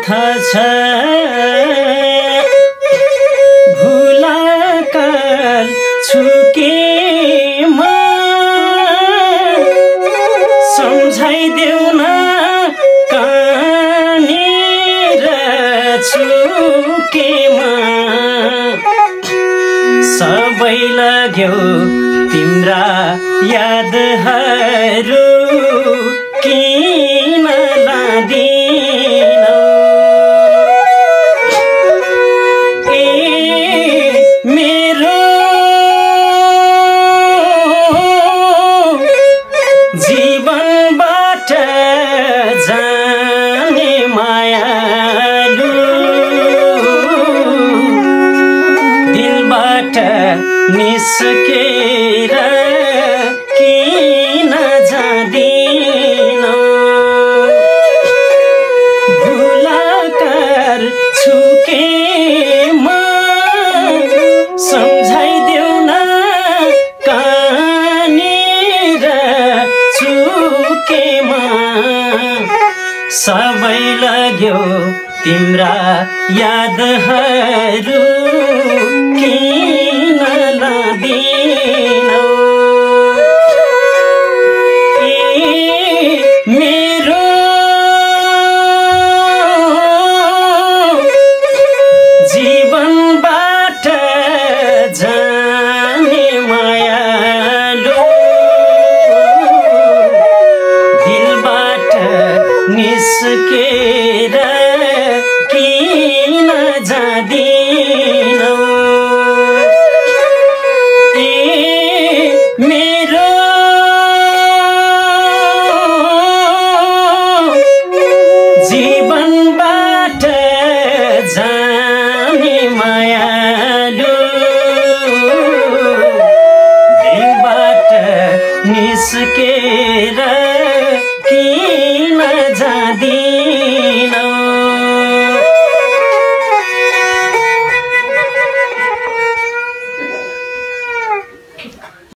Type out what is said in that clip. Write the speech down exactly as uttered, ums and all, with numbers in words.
थाहा छ भुलाकार छुकेमा सम्झाइदेऊ न कहाँनिर छुकेमा सबै लाग्यो तिम्रा यादहरू किन लादिनौ ए मेरो जीवनबाट जाने मायालु दिलबाट निस्केर किन जाँदिनौ भुलाकार छुकेमा सम्झाइदेऊ न कहाँनिर छुकेमा सबै लाग्यो तिम्रा यादहरू किन लादिनौ ए मेरो जीवनबाट जाने मायालु दिलबाट निस्केर किन जाँदिनौ ए मेरो जीवनबाट जाने मायालु दिलबाट निस्केर कि